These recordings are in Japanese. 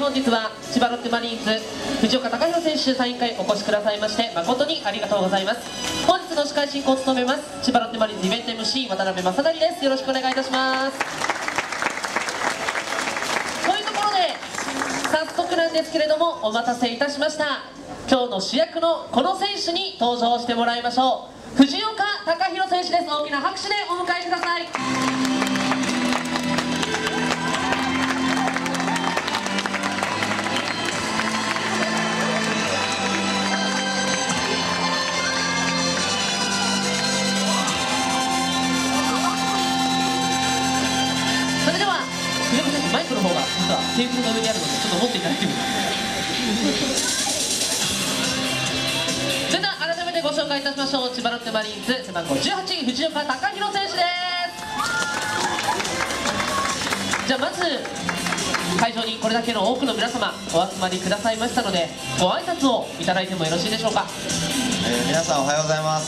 本日は千葉ロッテマリーンズ藤岡隆弘選手サイン会お越しくださいまして誠にありがとうございます。本日の司会進行を務めます千葉ロッテマリーンズイベント MC 渡辺正成です。よろしくお願いいたします。というところで早速なんですけれども、お待たせいたしました。今日の主役のこの選手に登場してもらいましょう。藤岡隆弘選手です。大きな拍手でお迎えください。それでは藤岡選手、マイクの方が実はテーブルの上にあるのでちょっと持っていただいてもそれでは改めてご紹介いたしましょう。千葉ロッテマリーンズ背番号18藤岡隆弘選手です。じゃあまず会場にこれだけの多くの皆様お集まりくださいましたので、ご挨拶をいただいてもよろしいでしょうか。 皆さんおはようございます。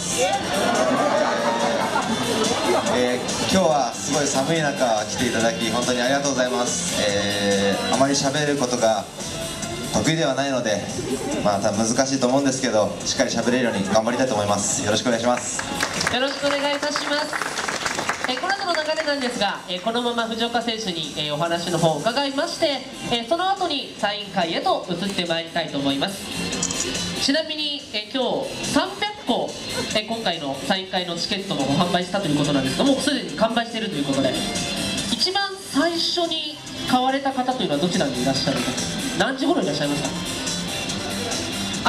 今日はすごい寒い中来ていただき本当にありがとうございます。あまり喋ることが得意ではないので、多分難しいと思うんですけど、しっかり喋れるように頑張りたいと思います。よろしくお願いします。 よろしくお願いいたします。この後の流れなんですが、このまま藤岡選手に、お話の方を伺いまして、その後にサイン会へと移ってまいりたいと思います。ちなみに、今日300個、今回のサイン会のチケットの販売したということなんですが、もうすでに完売しているということで、一番最初に買われた方というのはどちらにいらっしゃるか、何時頃いらっしゃいました？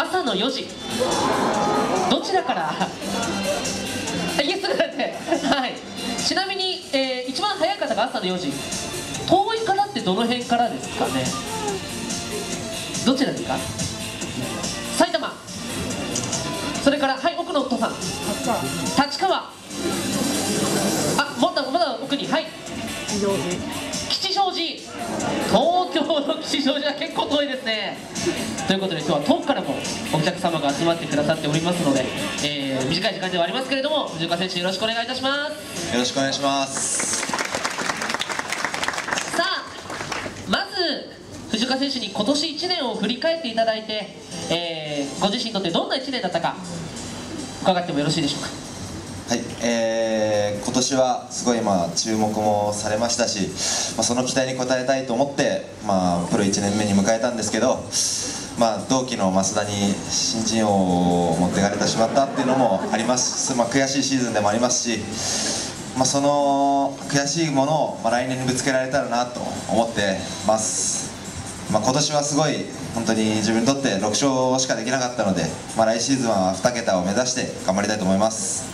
朝の4時。どちらからイエスなんで、はい。ちなみに、一番早い方が朝の4時。遠い方ってどの辺からですかね。どちらですか？埼玉。それから、はい、奥のお父さん立川。あ、まだ奥に、はい、吉祥寺。東京の吉祥寺は結構遠いですね。ということで今日は遠くからもお客様が集まってくださっておりますので、短い時間ではありますけれども藤岡選手よろしくお願いいたします。 よろしくお願いします。 さあまず藤岡選手に今年1年を振り返っていただいて、ご自身にとってどんな1年だったか伺ってもよろしいでしょうか。 はい、今年はすごい注目もされましたし、その期待に応えたいと思って、プロ1年目に迎えたんですけど、同期の増田に新人王を持っていかれてしまったっていうのもありますし、悔しいシーズンでもありますし、その悔しいものを来年にぶつけられたらなと思ってます。今年はすごい本当に自分にとって6勝しかできなかったので、来シーズンは2桁を目指して頑張りたいと思います。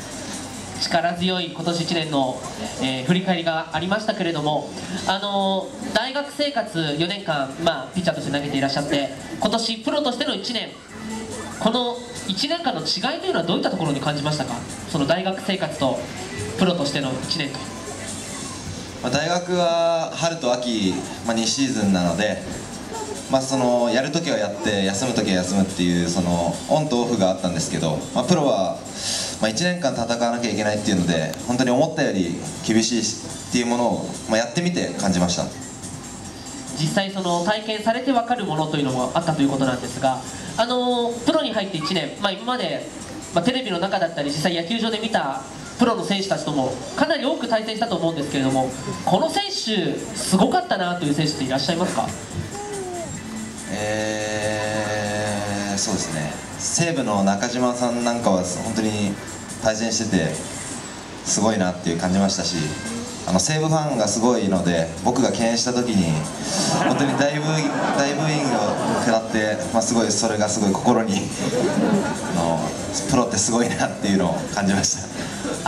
力強い今年1年の、振り返りがありましたけれども、大学生活4年間、ピッチャーとして投げていらっしゃって、今年プロとしての1年、この1年間の違いというのはどういったところに感じましたか。その大学生活とプロとしての1年と。 大学は春と秋、2シーズンなので、そのやるときはやって休むときは休むっていうそのオンとオフがあったんですけど、プロは1年間戦わなきゃいけないっていうので、本当に思ったより厳しいっていうものを、やってみて感じました。 実際その体験されて分かるものというのもあったということなんですが、プロに入って1年、今まで、テレビの中だったり実際野球場で見たプロの選手たちともかなり多く対戦したと思うんですけれども、この選手すごかったなという選手っていらっしゃいますか。 そうですね、西武の中島さんなんかは本当に対戦しててすごいなっていう感じましたし、西武ファンがすごいので、僕が敬遠した時に本当に大ブーイングを食らって、それがすごい心にプロってすごいなっていうのを感じました。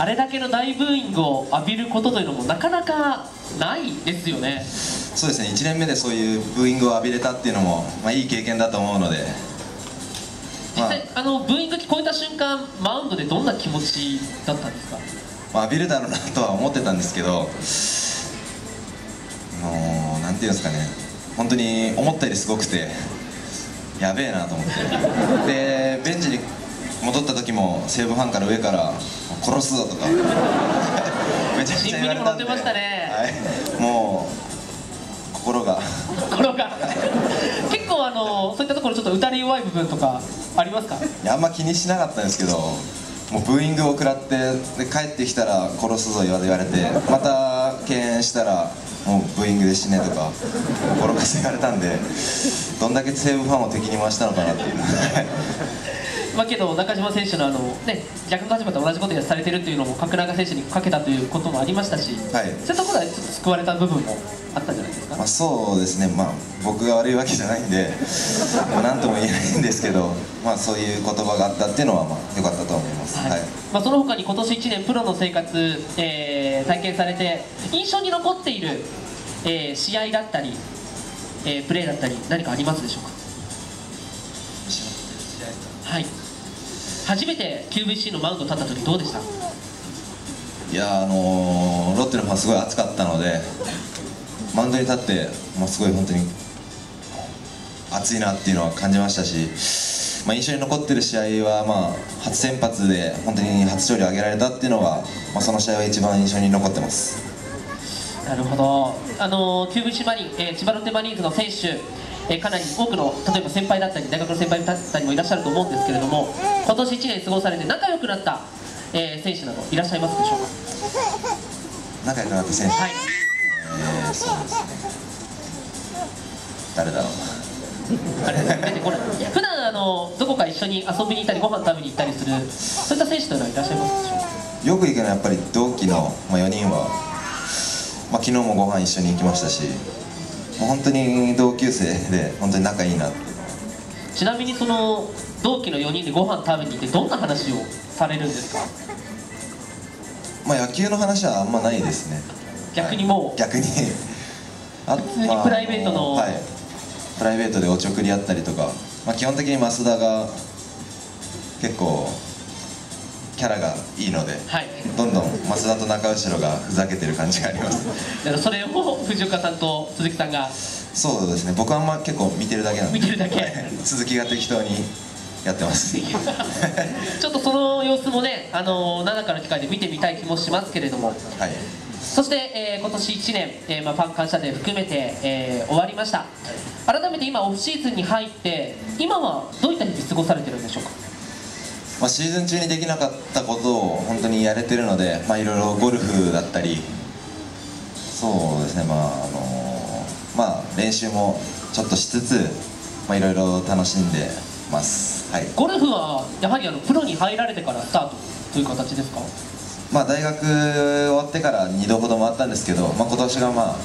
あれだけの大ブーイングを浴びることというのもなかなかないですよね。 そうですね、1年目でそういうブーイングを浴びれたっていうのも、いい経験だと思うので、 実際ブーイング聞こえた瞬間マウンドでどんな気持ちだったんですか。 浴びるだろうなとは思ってたんですけど、なんていうんですかね、本当に思ったよりすごくてやべえなと思って、でベンチに戻った時も西武ファンから上から「殺すぞ」とかめちゃくちゃ言われたんで、 はい、 もう心が弱い部分とかありますか？ いや、あんま気にしなかったんですけど、もうブーイングを食らって、で帰ってきたら殺すぞ言われて、また敬遠したらもうブーイングで死ねとかボロカス言われたんで、どんだけ西武ファンを敵に回したのかなっていうまあけど中島選手のね、逆の立場と同じことをされてるっていうのも角中選手にかけたということもありましたし、 はい、 そういうところでちょっと救われた部分もあったんじゃないですか？ まあ、そうですね、まあ、僕が悪いわけじゃないんで何とも言えないんですけど、まあ、そういう言葉があったっていうのはまあ良かったと思います、 はい。 はい。 まあ、その他に今年1年プロの生活、体験されて印象に残っている、試合だったり、プレーだったり何かありますでしょうか？はい、初めて QVC のマウンド立った時どうでした？ いや、ロッテのファンすごい熱かったので、マウンドに立って、まあ、すごい本当に熱いなっていうのは感じましたし、まあ、印象に残ってる試合は、まあ、初先発で本当に初勝利を挙げられたっていうのが、まあ、その試合は一番印象に残ってます。 なるほど。QVC マリン、千葉ロッテマリーンズの選手、かなり多くの例えば先輩だったり大学の先輩だったりもいらっしゃると思うんですけれども、今年1年過ごされて仲良くなった、選手などいらっしゃいますでしょうか？ 仲良くなった選手、 はい、 そうですね、誰だろうあれ出てこない。普段どこか一緒に遊びに行ったりご飯食べに行ったりする、そういった選手というのはいらっしゃいますでしょうか？ よく行くのはやっぱり同期の、まあ、4人は、まあ、昨日もご飯一緒に行きましたし、もう本当に同級生で本当に仲いいなって。 ちなみにその同期の4人でご飯食べに行ってどんな話をされるんですか？ まあ、野球の話はあんまないですね。 逆にもう、 はい、逆に普通にプライベートの、 はい、プライベートでおちょくり合ったりとか、まあ、基本的に増田が結構キャラがいいので、 はい、 どんどん増田と中後ろがふざけてる感じがあります。 だからそれを藤岡さんと鈴木さんが、 そうですね、僕はあんま結構見てるだけなんで、 見てるだけ鈴木が適当にやってますちょっとその様子もね、7日の機会で見てみたい気もしますけれども、 はい。 そして、今年1年、まあ、ファン感謝デー含めて、終わりました。改めて今オフシーズンに入って今はどういった日々過ごされてるんでしょうか？ まあ、シーズン中にできなかったことを本当にやれてるので、まあ、いろいろゴルフだったり、そうですね、まあ、練習もちょっとしつつ、まあ、いろいろ楽しんでます、はい。 ゴルフはやはりプロに入られてからスタートという形ですか？ まあ、大学終わってから2度ほど回ったんですけど、まあ、今年がまあ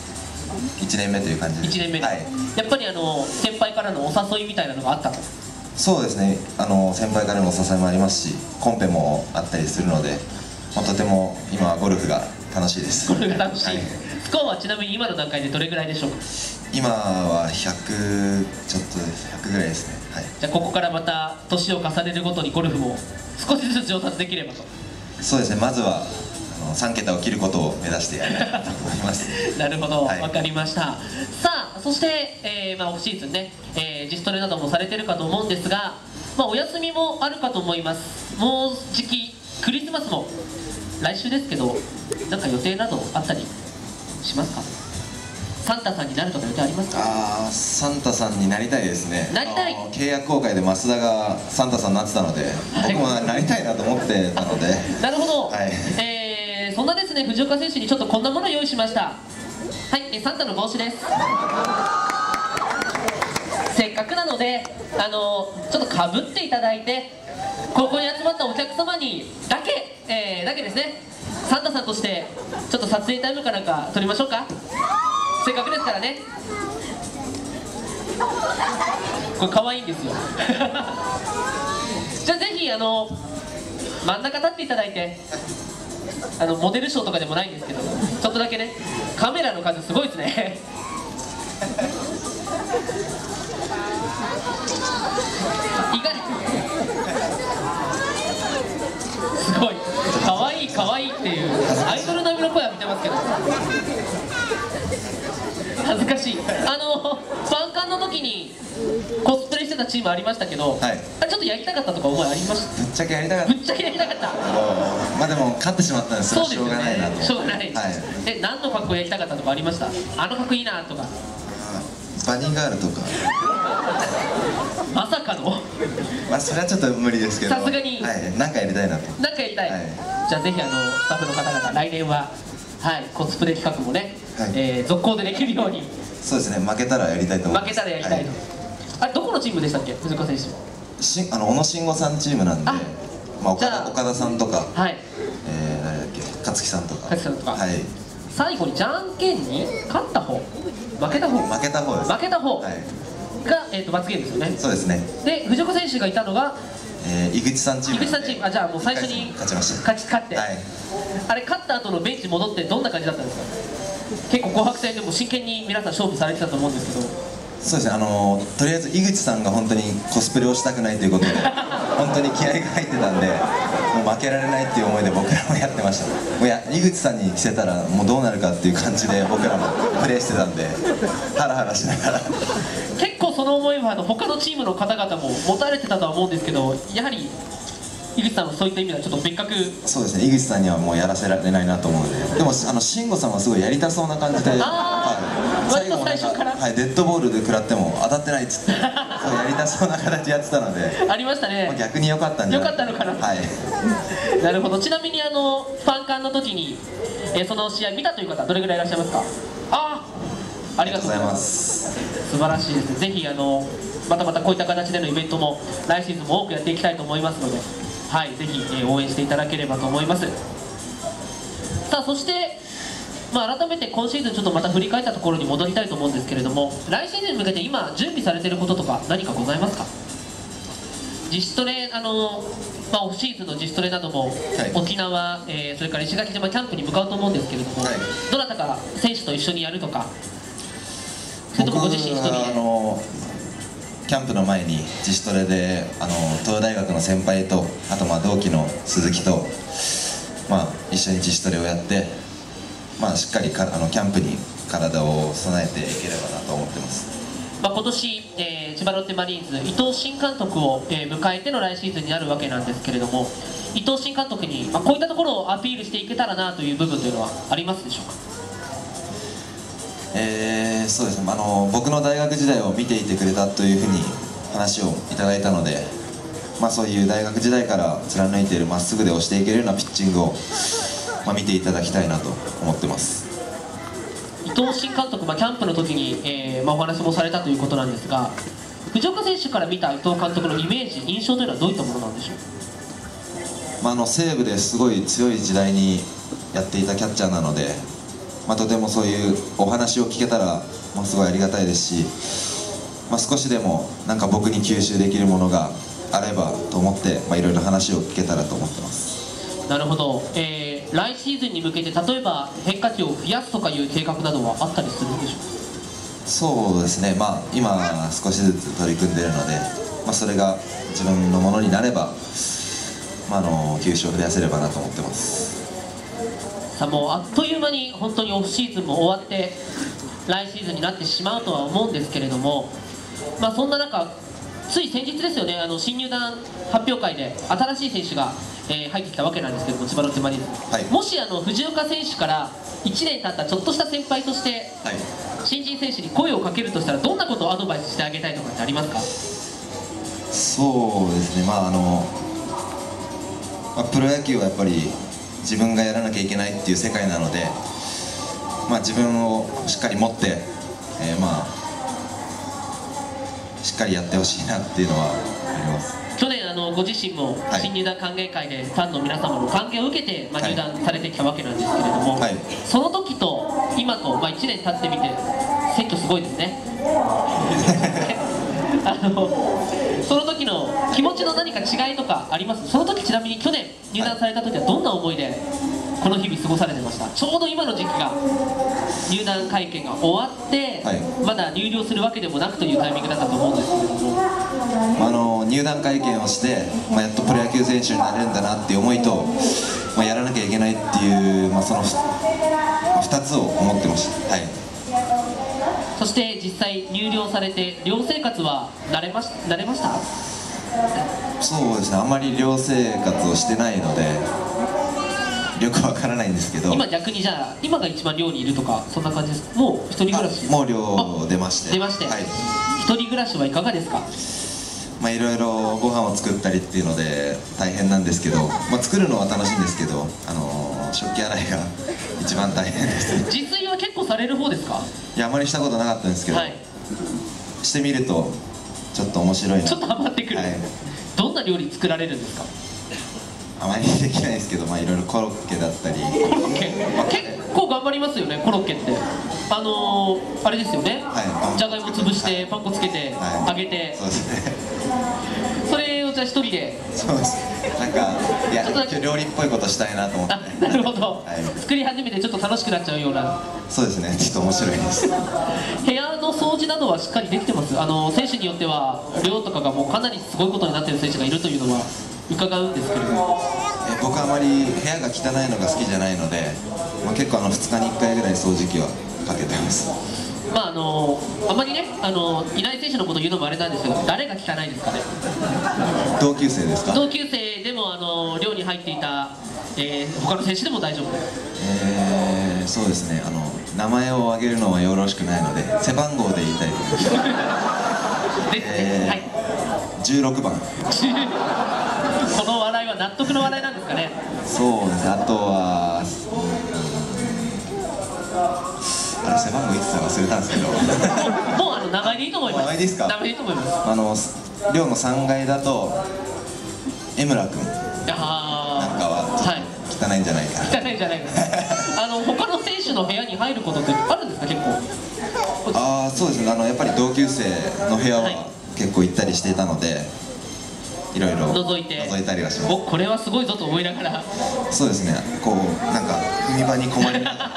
1年目という感じで。 1年目で、 はい、 やっぱり先輩からのお誘いみたいなのがあったと？ そうですね、先輩からのお誘いもありますし、コンペもあったりするので、まあ、とても今ゴルフが楽しいです。 ゴルフが楽しい、 はい、 スコアはちなみに今の段階でどれぐらいでしょうか？ 今は100ちょっと100ぐらいですね、はい。 じゃあここからまた年を重ねるごとにゴルフも少しずつ上達できればと。 そうですね、まずは3桁を切ることを目指してやりたいと思いますなるほど、 はい、 分かりました。さあそして、まあ、オフシーズンね、自主トレなどもされてるかと思うんですが、まあ、お休みもあるかと思います。もうじきクリスマスも来週ですけど、なんか予定などあったりしますか？サンタさんになるとか予定ありますか？ サンタさんになりたいですね。 なりたい。 契約更改で増田がサンタさんになってたので、はい、僕もなりたいなと思ってたのでなるほど、 はい、 そんなですね藤岡選手にちょっとこんなものを用意しました。はい、サンタの帽子です。せっかくなのでちょっとかぶっていただいて、ここに集まったお客様にだけですね、サンタさんとしてちょっと撮影タイムかなんか撮りましょうか。せっかくですからね。これ可愛いんですよじゃあぜひ真ん中立っていただいて、モデルショーとかでもないんですけど、ちょっとだけね、カメラの数すごいですね意外すごい可愛い可愛いっていうアイドル並みの声は見てますけど恥ずかしい。ファンカンの時にコスプレしてたチームありましたけど、 はい、 ちょっとやりたかったとか思いありました？ ぶっちゃけやりたかった。 ぶっちゃけやりたかった。 まあでも勝ってしまったんですよ。 そうですよね、 しょうがないなと思って。 しょうがない、 はい、 何の格好やりたかったとかありました？あの格好いいなとか。 バニーガールとかまさかのまあそれはちょっと無理ですけど、 さすがにはい、なんかやりたいなと。 なんかやりたい、 はい、 じゃあぜひスタッフの方々来年は、はい、コスプレ企画もね、 はい、 続行でできるように。 そうですね、負けたらやりたいと思います。 負けたらやりたいと、はい、あれどこのチームでしたっけ、藤岡選手。 小野慎吾さんチームなんで、まあ、岡田さんとか、 はい、 誰だっけ、勝木さんとか、 勝木さんとか、 はい、 最後にじゃんけんに勝った方、負けた方です。 負けた方、はい、 が、罰ゲームですよね。 そうですね。 で藤岡選手がいたのが、 井口さんチーム。 井口さんチーム、あ、じゃあもう最初に勝ちました。 勝って、はい、あれ勝った後のベンチ戻ってどんな感じだったんですか。結構紅白戦でも真剣に皆さん勝負されてたと思うんですけど。 そうですね、とりあえず井口さんが本当にコスプレをしたくないということで本当に気合が入ってたんで、もう負けられないっていう思いで僕らもやってました。もう井口さんに着せたらもうどうなるかっていう感じで僕らもプレーしてたんで、ハラハラしながら結構その思いは他のチームの方々も持たれてたとは思うんですけど、やはり井口さんはそういった意味ではちょっと別格。そうですね、井口さんにはもうやらせられないなと思うので、でも慎吾さんはすごいやりたそうな感じで、最後もなんか、はい、デッドボールで食らっても当たってないっつってそうやりたそうな形やってたのでありましたね。 逆に良かったんじゃない。 良かったのかな。 はいなるほど。ちなみにファンカンの時に、その試合見たという方どれぐらいいらっしゃいますか。ありがとうございます。素晴らしいです。ぜひまたこういった形でのイベントも来シーズンも多くやっていきたいと思いますので、はい、ぜひ、応援していただければと思います。さあそして、改めて今シーズンちょっとまた振り返ったところに戻りたいと思うんですけれども、来シーズンに向けて今準備されていることとか何かございますか。自主トレオフシーズンの自主トレなども、はい、沖縄、それから石垣島キャンプに向かうと思うんですけれども、はい、どなたか選手と一緒にやるとか、それともご自身一人で。 キャンプの前に自主トレで東洋大学の先輩と、あと同期の鈴木と、一緒に自主トレをやって、しっかりキャンプに体を備えていければなと思ってます。 今年、千葉ロッテマリーンズ伊藤新監督を、迎えての来シーズンになるわけなんですけれども、伊藤新監督に、こういったところをアピールしていけたらなという部分というのはありますでしょうか。 そうですね、僕の大学時代を見ていてくれたというふうに話をいただいたので、そういう大学時代から貫いているまっすぐで押していけるようなピッチングを、見ていただきたいなと思ってます。 伊藤新監督、キャンプの時に、お話もされたということなんですが、藤岡選手から見た伊藤監督のイメージ、印象というのはどういったものなんでしょう。 西武ですごい強い時代にやっていたキャッチャーなので、とてもそういうお話を聞けたら、すごいありがたいですし、少しでもなんか僕に吸収できるものがあればと思って、いろいろ話を聞けたらと思ってます。 なるほど。来シーズンに向けて例えば変化球を増やすとかいう計画などはあったりするんでしょうか。 そうですね、今少しずつ取り組んでいるので、それが自分のものになれば、球種を増やせればなと思ってます。 さあもうあっという間に本当にオフシーズンも終わって来シーズンになってしまうとは思うんですけれども、そんな中つい先日ですよね、新入団発表会で新しい選手が、入ってきたわけなんですけども、千葉ロッテマリーンズ、はい、もし藤岡選手から1年経ったちょっとした先輩として、はい、新人選手に声をかけるとしたらどんなことをアドバイスしてあげたいとかってありますか。 そうですね、プロ野球はやっぱり自分がやらなきゃいけないっていう世界なので、自分をしっかり持って、しっかりやってほしいなっていうのはあります。 去年ご自身も新入団歓迎会でファンの皆様の歓迎を受けて、入団されてきたわけなんですけれども、はい、その時と今と、1年経ってみて選挙すごいですねその時の気持ちの何か違いとかあります。その時ちなみに去年入団された時はどんな思いでこの日々過ごされてました。ちょうど今の時期が入団会見が終わって、はい、まだ入寮するわけでもなくというタイミングだったと思うんですけれども、 入団会見をして、やっとプロ野球選手になれるんだなっていう思いと、やらなきゃいけないっていう、その2つを思ってました。はい、 そして実際入寮されて寮生活は慣れました。 そうですね、あんまり寮生活をしてないのでよくわからないんですけど、 今逆にじゃあ今が一番寮にいるとかそんな感じですか。もう一人暮らし。 もう寮出まして、 はい、一人暮らしはいかがですか。 いろいろご飯を作ったりっていうので大変なんですけど、作るのは楽しいんですけど、食器洗いが一番大変です。 自炊は結構される方ですか？ いや、あまりしたことなかったんですけど、 はい、 してみるとちょっと面白いな。 ちょっとハマってくる、はい、どんな料理作られるんですか？ あまりできないですけど、いろいろコロッケだったり。コロッケ、結構頑張りますよね、コロッケって。あれですよね、はい、じゃがいも潰してパン粉つけて、はい、揚げて、そうですね、それをじゃあ一人で。 そうです、なんかいや、料理っぽいことしたいなと思って。 なるほど、はい、作り始めてちょっと楽しくなっちゃうような。 そうですね、ちょっと面白いです。 部屋の掃除などはしっかりできてます？選手によっては量とかがもうかなりすごいことになっている選手がいるというのは伺うんですけれども。 僕はあまり部屋が汚いのが好きじゃないので、結構2日に1回ぐらい掃除機はかけてます。 あまりね、いない選手のこと言うのもあれなんですけど、誰が汚いですかね？ 同級生ですか？ 同級生でも寮に入っていた、他の選手でも大丈夫です。 そうですね、名前を挙げるのはよろしくないので背番号で言いたいと思います。はい、16番。 この笑いは納得の笑いなんですかね？ そうですね、あとはあれ背番号いくつか忘れたんですけどもう名前でいいと思います。 名前ですか？ 名前でいいと思います。 寮の3階だと江村君なんかは汚いんじゃないかな。 汚いんじゃないか他の選手の部屋に入ることってあるんですか？結構。 そうですね、やっぱり同級生の部屋は結構行ったりしていたので、いろいろ覗いたりはします。 これはすごいぞと思いながら。 そうですね、なんか踏み場に困りながら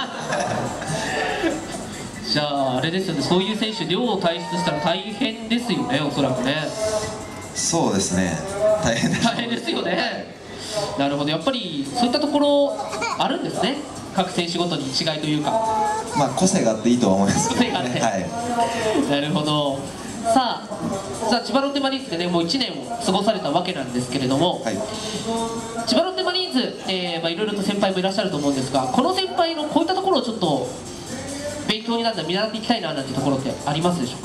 じゃああれですよね、そういう選手寮を退出したら大変ですよね、おそらくね。 そうですね、大変ですよね。なるほど、やっぱりそういったところあるんですね、各選手ごとに違いというか。 個性があっていいとは思いますけどね。 個性があって、はい、なるほど。さあ千葉ロッテマリーンズでね、もう1年を過ごされたわけなんですけれども、はい、千葉ロッテマリーンズ、いろいろと先輩もいらっしゃると思うんですが、この先輩のこういったところをちょっと勉強になったら見習っていきたいななんていうところってありますでしょうか？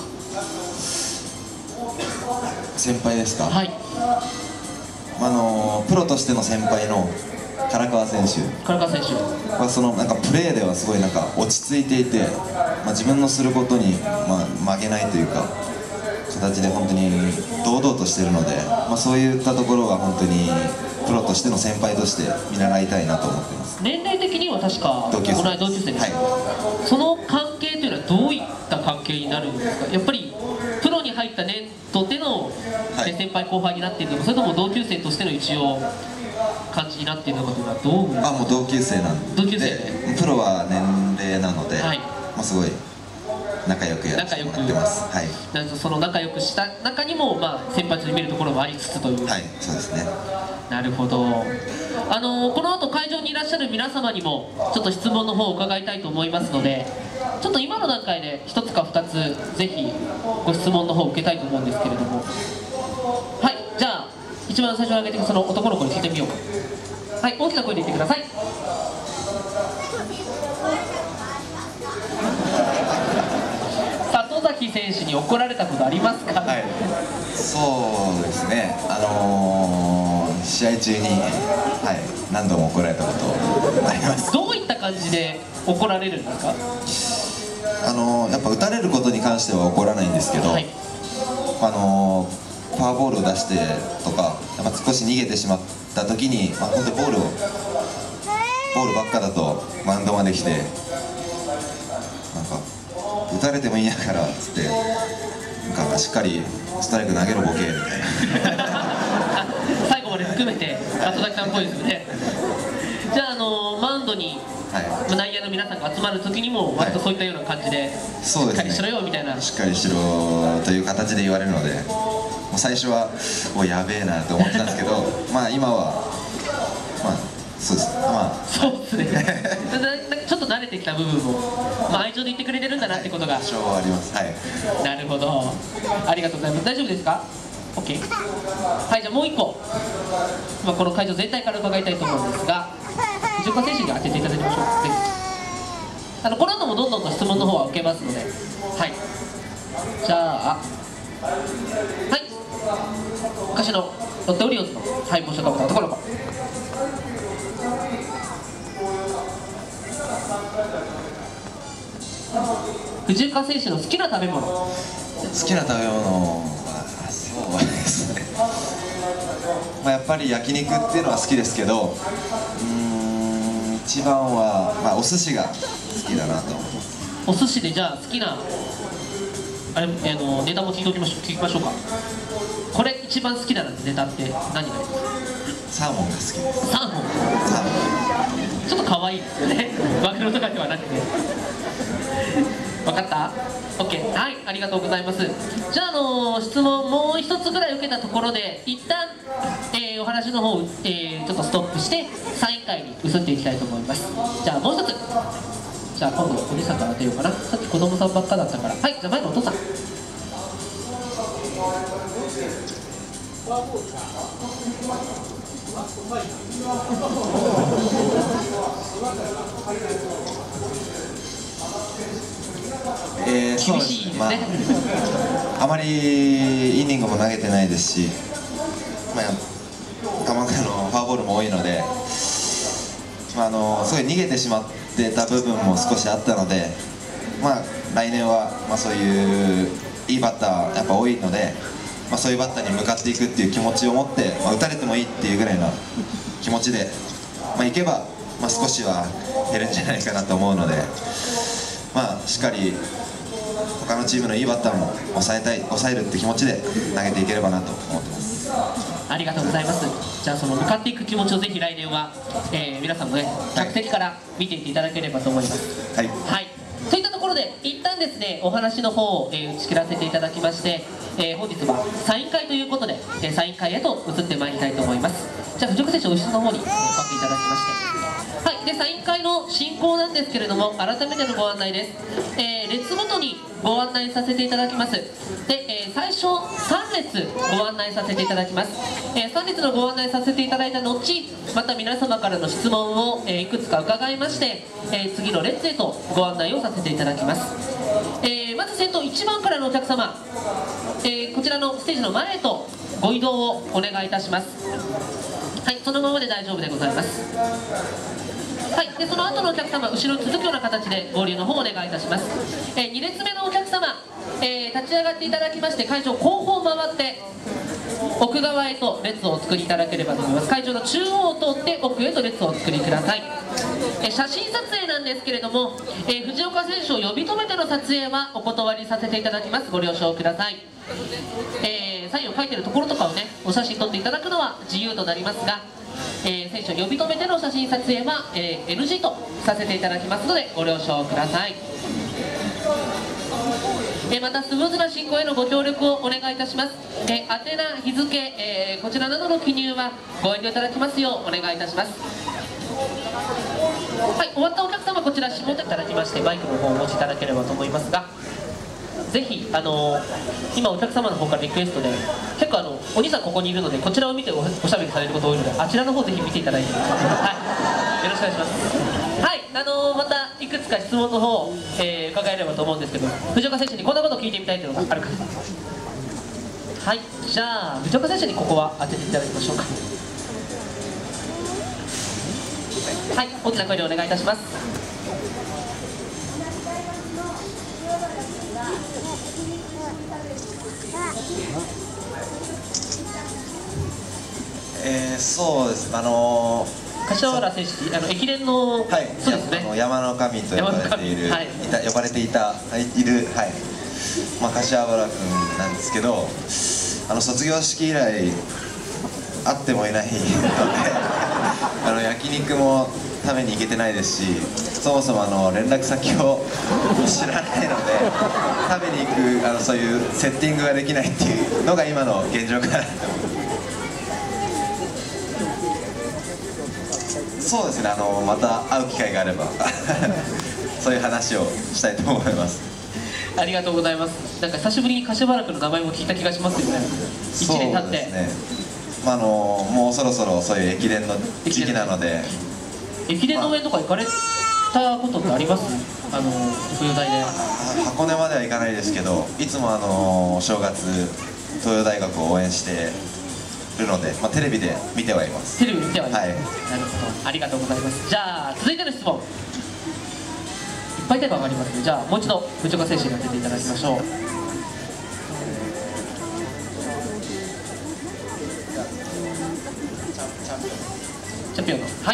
先輩ですか？ はい、 プロとしての先輩の唐川選手はなんかプレーではすごいなんか落ち着いていて、自分のすることに曲げないというか形で本当に堂々としているので、そういったところは本当にプロとしての先輩として見習いたいなと思っています。 年齢的には確か同級生ですか？はい、その関係というのはどういった関係になるんですか？やっぱりプロに入った年とでの先輩後輩になっているのか、それとも同級生としての一応感じになっているのかというのはどう？ もう同級生なんで、プロは年齢なので、はい、すごい仲良くやってもらってます。はい、 その仲良くした中にも、先輩と見るところもありつつという。 はい、そうですね。 なるほど。この後会場にいらっしゃる皆様にもちょっと質問の方を伺いたいと思いますので、ちょっと今の段階で1つか2つぜひご質問の方を受けたいと思うんですけれども。はい、じゃあ一番最初に挙げているその男の子に聞いてみようか。はい、大きな声で言ってください。里崎選手に怒られたことありますか？ はい、そうですね、試合中に、何度も怒られたことあります。 どういった感じで怒られるんですか？ やっぱ打たれることに関しては怒らないんですけど、はい、フォアボールを出してとか、少し逃げてしまった時に、本当にボールばっかだとマウンドまで来て、なんか打たれてもいいやからっつって、なんかしっかりストライク投げろボケみたいな最後まで含めて里崎さんっぽいですよね。じゃあマウンドに、内野の皆さんが集まる時にも割とそういったような感じで、しっかりしろよみたいな。 しっかりしろという形で言われるので、もう最初はやべえなと思ってたんですけど今はそうですね、 ちょっと慣れてきた部分も、愛情で言ってくれてるんだなってことが、 多少はあります。はい、 なるほど、ありがとうございます。大丈夫ですか？ OK。 はい、じゃあもう1個、この会場全体から伺いたいと思うんですが、藤岡選手に当てていただきましょう。ぜひこの後もどんどんと質問の方は受けますので。はい、じゃあ、はい、 昔のロッテオリオンズのはい帽子をかぶった男の子。藤岡選手の好きな食べ物。 好きな食べ物はそうですね、やっぱり焼肉っていうのは好きですけど、一番は、お寿司が好きだなと思います。 お寿司でじゃあ好きなあれ、ネタも聞きましょうか。これ一番好きだなってネタって何があります？ サーモンが好きです。 サーモン。 サーモンちょっと可愛いですよね。マグロとかではなくて。分かった？ OK。 はい、ありがとうございます。じゃあ、質問もう一つぐらい受けたところで一旦、お話の方、ちょっとストップしてサイン会に移っていきたいと思います。じゃあもう一つ、じゃあ今度お兄さんから当てようかな。さっき子供さんばっかだったから。はい、じゃあ前のお父さん。 そうですね、あまりイニングも投げてないですし、球のフォアボールも多いので、すごい逃げてしまってた部分も少しあったので、来年は、そういういいバッターやっぱ多いので、そういうバッターに向かっていくっていう気持ちを持って、打たれてもいいっていうぐらいの気持ちで、いけば、少しは減るんじゃないかなと思うので、しっかり他のチームのいいバッターも抑えるって気持ちで投げていければなと思ってます。 ありがとうございます。じゃあその向かっていく気持ちをぜひ来年は、皆さんもね客席から見ていっていただければと思います。 はい、 はい、といったところで一旦ですねお話の方を、打ち切らせていただきまして、本日はサイン会ということで、サイン会へと移ってまいりたいと思います。じゃあ藤岡選手後ろの方におかけいただきまして、はい、でサイン会の進行なんですけれども改めてのご案内です。列ごとにご案内させていただきます。で、最初3列ご案内させていただきます。3列のご案内させていただいた後、また皆様からの質問を、いくつか伺いまして、次の列へとご案内をさせていただきます。まず先頭1番からのお客様、こちらのステージの前へとご移動をお願いいたします。はい、そのままで大丈夫でございます。はい、でその後のお客様、後ろに続くような形で合流の方をお願いいたします。2列目のお客様、立ち上がっていただきまして会場後方を回って奥側へと列をお作りいただければと思います。会場の中央を通って奥へと列をお作りください。写真撮影なんですけれども、藤岡選手を呼び止めての撮影はお断りさせていただきます。ご了承ください。サインを書いてるところとかをねお写真撮っていただくのは自由となりますが、選手を呼び止めての写真撮影は、NG とさせていただきますのでご了承ください。またスムーズな進行へのご協力をお願いいたします。宛名、日付、こちらなどの記入はご遠慮いただきますようお願いいたします。はい、終わったお客様こちら下手いただきましてマイクの方をお持ちいただければと思いますが、ぜひ今お客様の方からリクエストで結構お兄さんここにいるのでこちらを見ておしゃべりされること多いのであちらの方ぜひ見ていただいて、はい、よろしくお願いします。はい、またいくつか質問の方を、伺えればと思うんですけど、藤岡選手にこんなことを聞いてみたいというのがあるか。はい、じゃあ藤岡選手にここは当てていただきましょうか。はい、大きな声でお願いいたします。 そうです柏原選手、駅伝の、 はい、 そうですね、 山の神と呼ばれている、 はい、 呼ばれている、はい、柏原君なんですけど、卒業式以来会ってもいないので焼肉も食べに行けてないですし、そもそも連絡先を知らないので食べに行くそういうセッティングができないっていうのが今の現状かなと思います。そうですね、また会う機会があればそういう話をしたいと思います。 ありがとうございます。なんか久しぶりに柏原君の名前も聞いた気がしますよね。1年経って。そうですね、もうそろそろそういう駅伝の時期なので。駅伝の応援とか行かれたことってあります？冬代で。 箱根までは行かないですけど、いつもお正月東洋大学を応援してるので、テレビで見てはいます。 テレビ見てはいます、 はい、 なるほど、ありがとうございます。じゃあ続いての質問、いっぱいテーマがありますので、じゃあもう一度藤岡選手に当てていただきましょう。チャンピオンの、はい、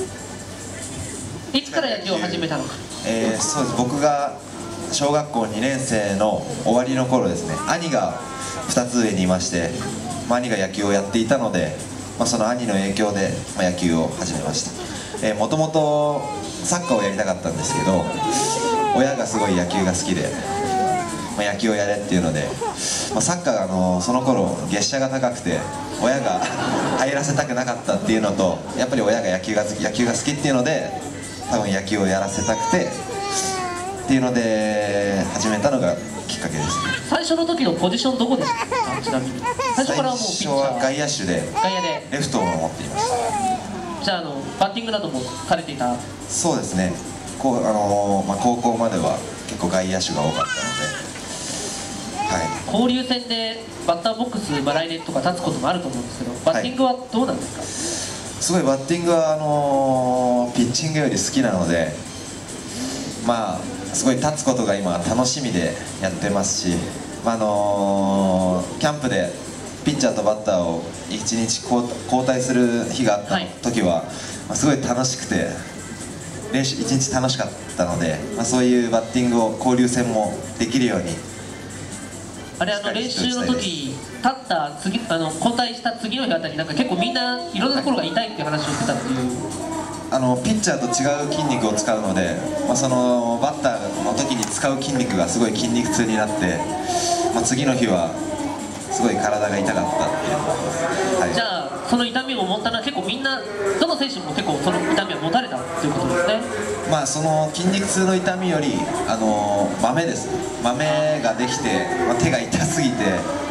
いつから野球を始めたのか。 そうです、僕が小学校2年生の終わりの頃ですね、兄が2つ上にいまして、兄が野球をやっていたので、その兄の影響で、野球を始めました。もともとサッカーをやりたかったんですけど、親がすごい野球が好きで、野球をやれっていうので、サッカーがその頃月謝が高くて親が入らせたくなかったっていうのと、やっぱり親が野球が好きっていうので、多分野球をやらせたくてっていうので始めたのがきっかけですね。 最初の時のポジションどこでしたか、ちなみに。最初からもうピッチャー。 最初は外野手でレフトを守っていました。 じゃあバッティングなどもされていた。 そうですね、高校までは結構外野手が多かったので、 交流戦でバッターボックス、来年とか立つこともあると思うんですけど、バッティングはどうなんですか。 すごいバッティングはピッチングより好きなので、すごい立つことが今楽しみでやってますし、キャンプでピッチャーとバッターを1日交代する日があった時は、すごい楽しくて練習1日楽しかったので、そういうバッティングを交流戦もできるように。 あれ練習の時、立った交代した次の日あたり、結構みんないろんなところが痛いっていう話をしてたっていう。 ピッチャーと違う筋肉を使うので、そのバッターの時に使う筋肉がすごい筋肉痛になって、次の日はすごい体が痛かったっていうのがあります。 じゃあその痛みを持ったのは結構みんな、どの選手も結構その痛みを持たれたっていうことですね。 その筋肉痛の痛みよりマメですね、マメができて、手が痛すぎて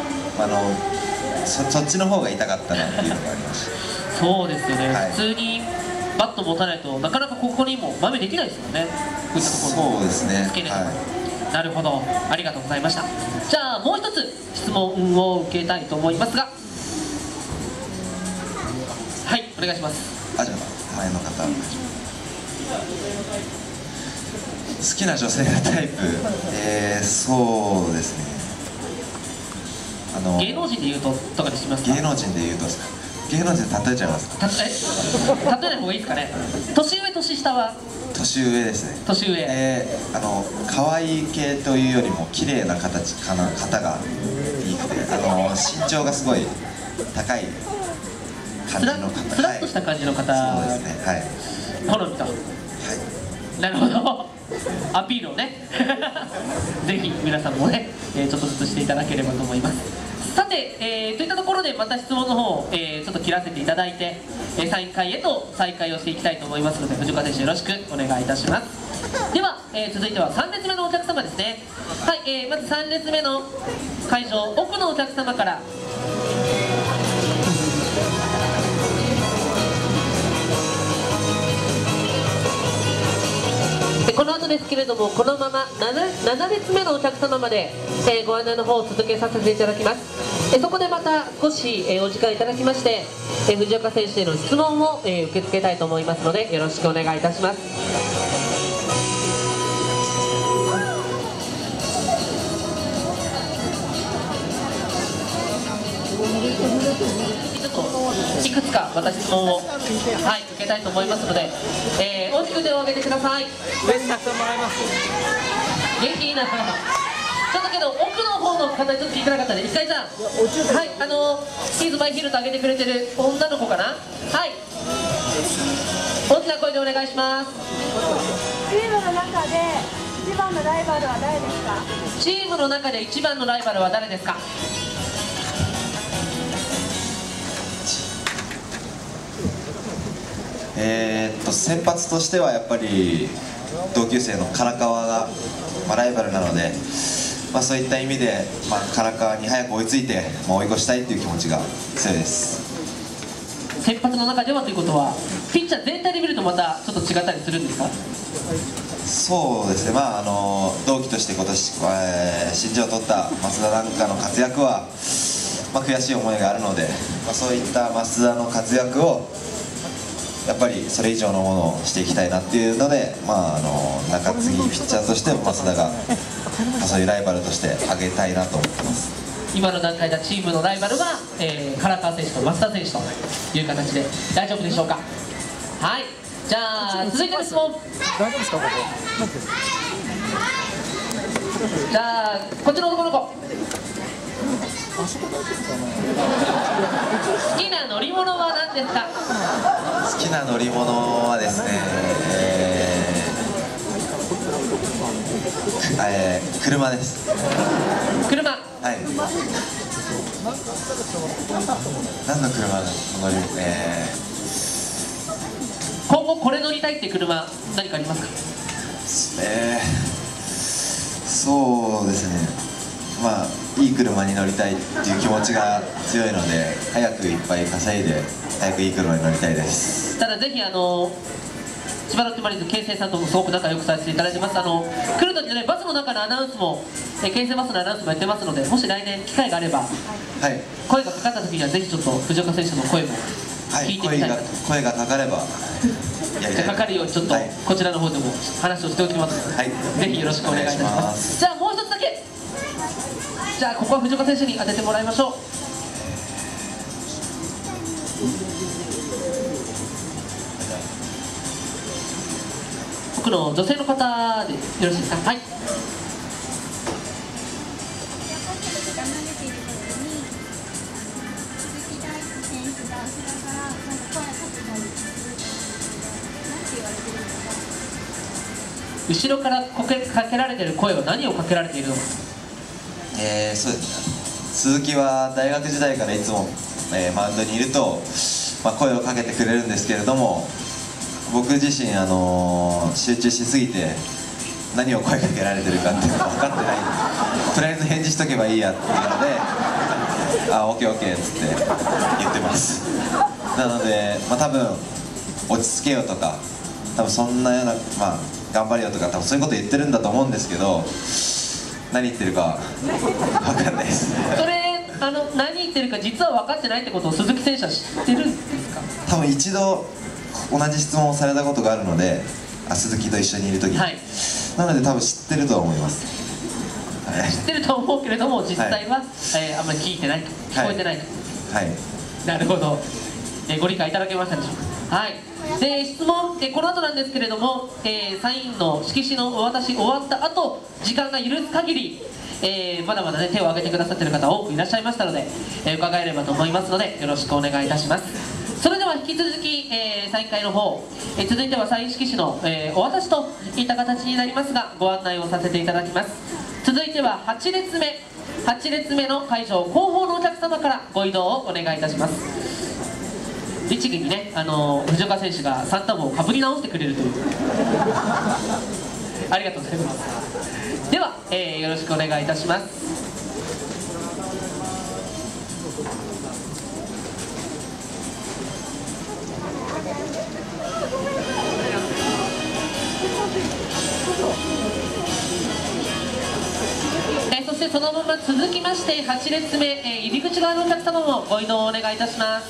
そっちの方が痛かったなっていうのがありました。 そうですよね、普通にバット持たないとなかなかここにもマメできないですよね。 そうですね、 なるほど、ありがとうございました。じゃあもう一つ質問を受けたいと思いますが、はい、お願いします。 じゃあ前の方、好きな女性のタイプ、そうですね、 芸能人で言うととかにしますか。 芸能人で言うとですか。芸能人で例えちゃいますか。 例えない方がいいですかね。年上年下は。 年上ですね。 年上。 可愛い系というよりも綺麗な方がいいくて、身長がすごい高い感じの方。 スラッとした感じの方。 そうですね、はい。 好みと。なるほど。アピールをねぜひ皆さんもね、ちょっとずつしていただければと思います。さて、といったところでまた質問の方、ちょっと切らせていただいて、サイン会へと再開をしていきたいと思いますので、藤岡選手よろしくお願いいたします。では、続いては3列目のお客様ですね。はい、まず3列目の会場奥のお客様からこの後ですけれども、このまま 7列目のお客様まで、ご案内の方を続けさせていただきます。そこでまた少し、お時間いただきまして、藤岡選手への質問を、受け付けたいと思いますのでよろしくお願いいたします。いくつかまた質問を、受けたいと思いますので、大きく手を挙げてください。元気いいな。ちょっとけど奥の方の方にちょっと聞いてなかったんで、一回じゃあ、はい、ヒーズマイヒルと挙げてくれてる女の子かな。はい、大きな声でお願いします。 チームの中で一番のライバルは誰ですか。 チームの中で一番のライバルは誰ですか。 先発としてはやっぱり同級生の唐川が、ライバルなので、そういった意味で、唐川に早く追いついて、追い越したいという気持ちが強いです。 先発の中ではということは、ピッチャー全体で見るとまたちょっと違ったりするんですか。 そうですね、同期として今年、新人を取った増田なんかの活躍は悔しい思いがあるので、そういった増田の活躍をやっぱりそれ以上のものをしていきたいなっていうので、中継ぎピッチャーとして増田が、そういうライバルとして挙げたいなと思ってます。 今の段階ではチームのライバルは、唐川選手と増田選手という形で大丈夫でしょうか。はい、じゃあ続いての質問。 大丈夫ですかここ。 じゃあこっちの男の子、好きな乗り物は何ですか？ 好きな乗り物はですね、車です。 車。 はい。何の車乗り、 今後これ乗りたいって車何かありますか？ そうですね、いい車に乗りたいっていう気持ちが強いので、早くいっぱい稼いで早くいい車に乗りたいです。 ただぜひ千葉ロッテマリーンズ京成さんともすごく仲良くさせていただいてます。来る時にね、バスの中のアナウンスも京成バスのアナウンスもやってますので、もし来年機会があれば、声がかかった時にはぜひちょっと藤岡選手の声も聞いてみたいなと。 声がかかればやりたい。 かかるようにちょっとこちらの方でも話をしておきますので、ぜひよろしくお願いいたします。じゃあもう一つだけ、じゃあここは藤岡選手に当ててもらいましょう。僕の女性の方でよろしいですか？はい。後ろからかけられている声は何をかけられているのか。 そうですね、鈴木は大学時代からいつも、マウンドにいると、声をかけてくれるんですけれども、僕自身、集中しすぎて何を声かけられてるかっていうのが分かってないんで、とりあえず返事しとけばいいやっていうので、オッケーオッケーっつって言ってます。なので、多分落ち着けよとか、多分そんなような、頑張れよとか、多分そういうこと言ってるんだと思うんですけど、何言ってるか分かんないです。 それ何言ってるか実は分かってないってことを鈴木選手は知ってるんですか？ 多分一度同じ質問をされたことがあるので、鈴木と一緒にいる時に、なので多分知ってるとは思います。 知ってると思うけれども実際は、あんまり聞いてないと、聞こえてないと。なるほど、ご理解いただけましたでしょうか？はい。で質問、この後なんですけれども、サインの色紙のお渡し終わった後、時間が許す限り、まだまだね手を挙げてくださっている方多くいらっしゃいましたので、伺えればと思いますのでよろしくお願いいたします。それでは引き続き、サイン会の方、続いてはサイン色紙の、お渡しといった形になりますが、ご案内をさせていただきます。続いては8列目の会場後方のお客様からご移動をお願いいたします。律儀にね、藤岡選手がサンタ帽をかぶり直してくれるというありがとうございます。では、よろしくお願いいたします。そしてそのまま続きまして8列目、入り口側のお客様もご移動をお願いいたします。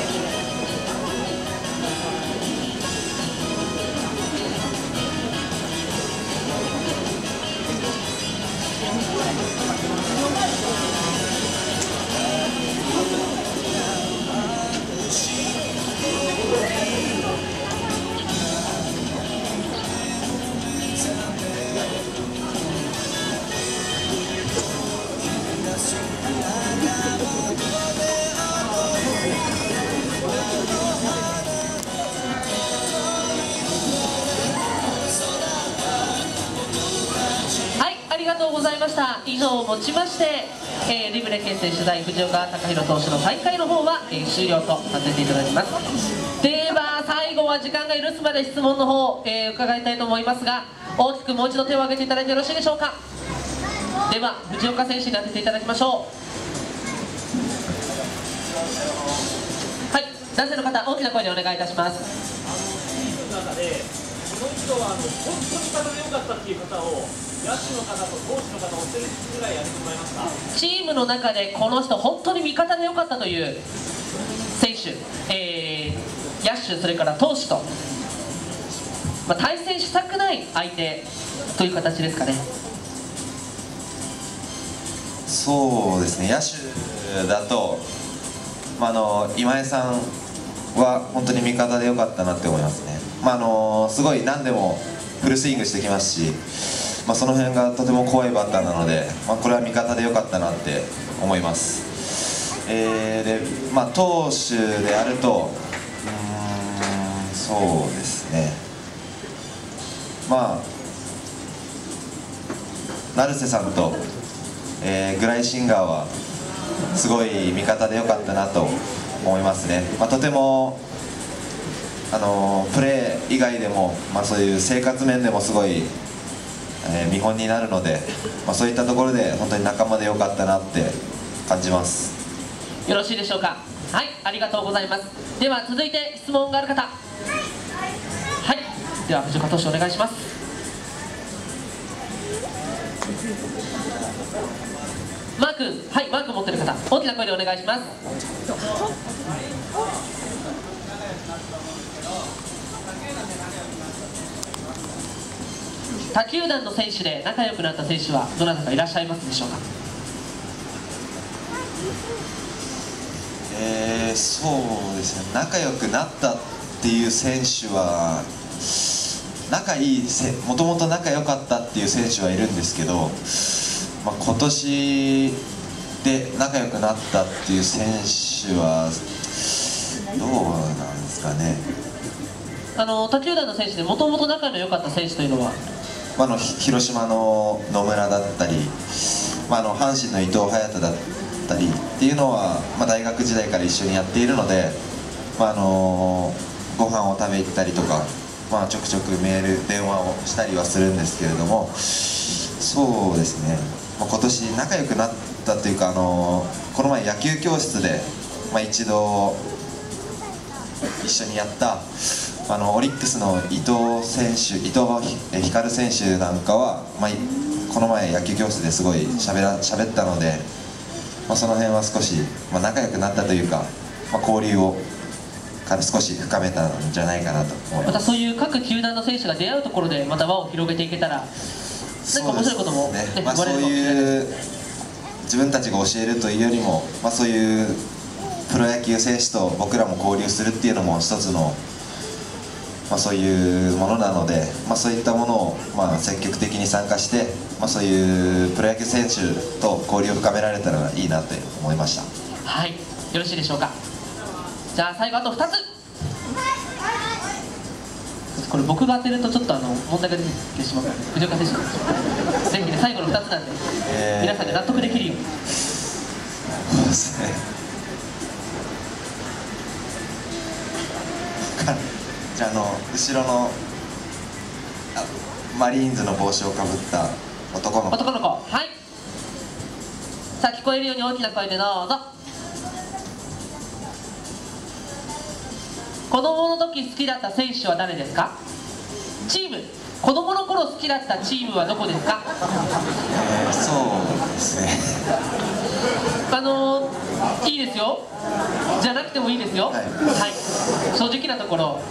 ありがとうございました。以上をもちまして、リブレ形成取材藤岡貴弘投手の大会の方は、終了とさせていただきます。では最後は時間が許すまで質問の方、伺いたいと思いますが、大きくもう一度手を挙げていただいてよろしいでしょうか。では藤岡選手に当てていただきましょう。はい、男性の方大きな声でお願いいたします。 中でこの人は本当に体で良かったっていう方をチームの中でこの人本当に味方で良かったという選手、野手、それから投手と、対戦したくない相手という形ですかね。 そうですね、野手だと、今井さんは本当に味方で良かったなって思いますね。すごい何でもフルスイングしてきますし、その辺がとても怖いバッターなので、これは味方で良かったなって思います。で、投手であると、そうですね、成瀬さんと、グライシンガーはすごい味方で良かったなと思いますね。とてもプレー以外でも、そういう生活面でもすごい、見本になるので、そういったところで本当に仲間で良かったなって感じます。 よろしいでしょうか。はい、ありがとうございます。では続いて質問がある方、はい、では藤岡投手お願いします。マーク、はい、マーク持ってる方、大きな声でお願いします。他球団の選手で仲良くなった選手はどなたかいらっしゃいますでしょうか。 そうですね、仲良くなったっていう選手はもともと仲良かったっていう選手はいるんですけど、今年で仲良くなったっていう選手はどうなんですかね。 他球団の選手でもともと仲の良かった選手というのは、 広島の野村だったり、阪神の伊藤隼人だったりっていうのは、大学時代から一緒にやっているので、ご飯を食べ行ったりとか、ちょくちょくメール電話をしたりはするんですけれども、そうですね、今年仲良くなったというか、この前野球教室で、一度一緒にやったオリックスの伊藤光選手なんかは、この前野球教室ですごい喋ったので、その辺は少し、仲良くなったというか、交流を少し深めたんじゃないかなと思います。 またそういう各球団の選手が出会うところでまた輪を広げていけたら、何か面白いこともね、生まれるかもしれない。 そういう自分たちが教えるというよりも、そういうプロ野球選手と僕らも交流するっていうのも一つの、そういうものなので、そういったものを、積極的に参加して、そういうプロ野球選手と交流を深められたらいいなと思いました。 はい、よろしいでしょうか。じゃあ最後あと2つ。これ僕が当てるとちょっと問題が出てきてしまうので、藤岡選手ぜひね、最後の2つなんで、皆さんで納得できるように。 そうですね。じゃあ後ろのマリーンズの帽子をかぶった男の子。 はい、さあ聞こえるように大きな声でどうぞ。子供の時好きだった選手は誰ですか。チーム、子供の頃好きだったチームはどこですか。 そうですね、 いいですよ、じゃなくてもいいですよ。はい、正直なところ。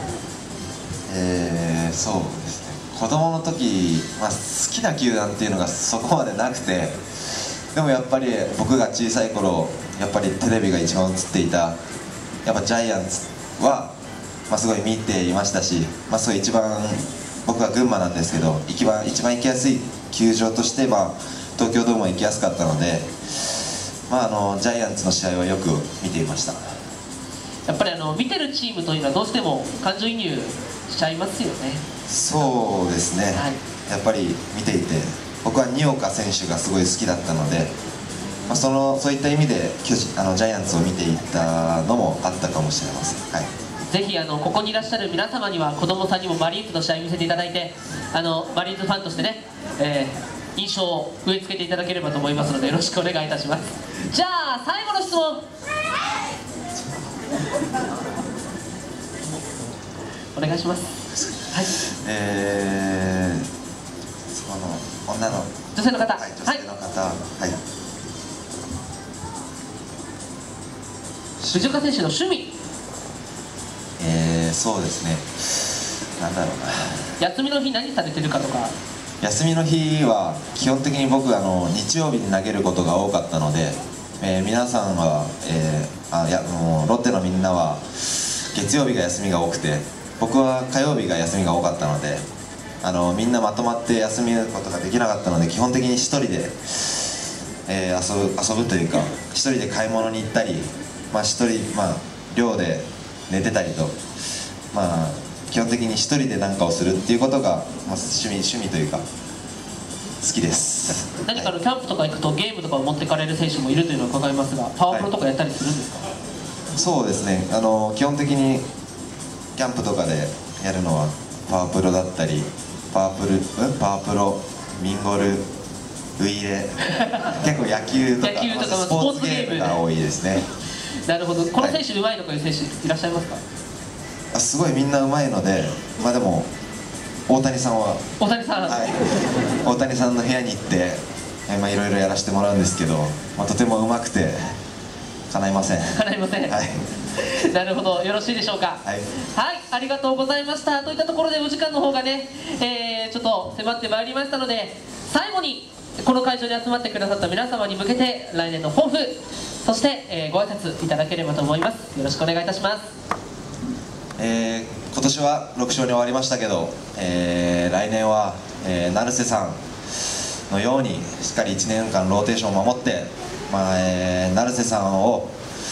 そうですね、子供の時、好きな球団っていうのがそこまでなくて、でもやっぱり僕が小さい頃、やっぱりテレビが一番映っていたやっぱジャイアンツは、すごい見ていましたし、そう一番僕は群馬なんですけど、一番行きやすい球場として、東京ドームは行きやすかったので、ジャイアンツの試合はよく見ていました。 やっぱり見てるチームというのはどうしても感情移入しちゃいますよね。 そうですね、やっぱり見ていて、僕は二岡選手がすごい好きだったので、そういった意味でジャイアンツを見ていったのもあったかもしれません。 ぜひここにいらっしゃる皆様には子供さんにもマリーンズの試合を見せていただいて、マリーンズファンとしてね、印象を植え付けていただければと思いますので、よろしくお願いいたします。じゃあ最後の質問お願いします。はい、 女の女性の方、 はい、女性の方、はい、 藤岡選手の趣味、 そうですね、なんだろうな、 休みの日何されてるかとか。 休みの日は基本的に僕日曜日に投げることが多かったので、皆さんは、もうロッテのみんなは月曜日が休みが多くて、僕は火曜日が休みが多かったので、みんなまとまって休みることができなかったので、基本的に一人で、遊ぶというか、一人で買い物に行ったり、一人、寮で寝てたりと、基本的に一人で何かをするっていうことが、趣味というか好きです。 何かのキャンプとか行くとゲームとかを持ってかれる選手もいるというのを伺いますが、パワプロとかやったりするんですか？ そうですね、基本的にキャンプとかでやるのはパワプロだったり、パワプロ、ミンゴル、ウイイレ結構野球とかスポーツゲームが多いですね。 なるほど。この選手うまいとかいう選手いらっしゃいますか？ すごいみんなうまいので、でも大谷さんは、 大谷さん、 はい、大谷さんの部屋に行っていろいろやらせてもらうんですけど、とてもうまくて叶いません。 叶いません。 はい。 なるほど、よろしいでしょうか。 はい、 はい、ありがとうございました。といったところでお時間の方がね、ちょっと迫ってまいりましたので、最後にこの会場に集まってくださった皆様に向けて来年の抱負、そして、ご挨拶いただければと思います。よろしくお願いいたします。 今年は6勝に終わりましたけど、来年は、成瀬さんのようにしっかり1年間ローテーションを守って、成瀬さんを、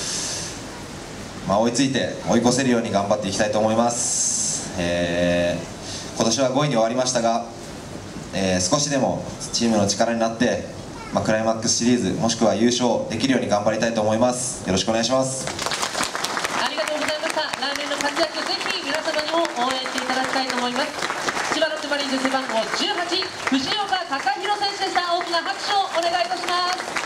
追いついて追い越せるように頑張っていきたいと思います。今年は5位に終わりましたが、少しでもチームの力になって、クライマックスシリーズもしくは優勝できるように頑張りたいと思います。よろしくお願いします。 ありがとうございました。来年の活躍、ぜひ皆様にも応援していただきたいと思います。千葉ロッテマリーンズ背番号18、藤岡貴博選手でした。大きな拍手をお願いいたします。